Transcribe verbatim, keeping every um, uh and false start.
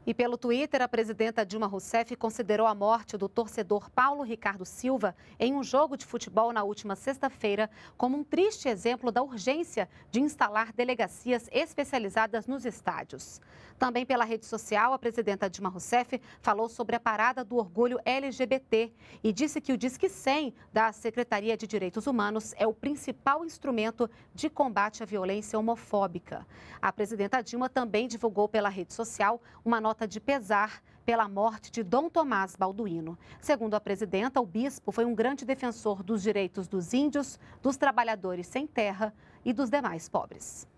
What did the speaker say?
E pelo Twitter, a presidenta Dilma Rousseff considerou a morte do torcedor Paulo Ricardo Silva em um jogo de futebol na última sexta-feira como um triste exemplo da urgência de instalar delegacias especializadas nos estádios. Também pela rede social, a presidenta Dilma Rousseff falou sobre a parada do orgulho L G B T e disse que o Disque cem da Secretaria de Direitos Humanos é o principal instrumento de combate à violência homofóbica. A presidenta Dilma também divulgou pela rede social uma nota de pesar pela morte de Dom Tomás Balduino. Segundo a presidenta, o bispo foi um grande defensor dos direitos dos índios, dos trabalhadores sem terra e dos demais pobres.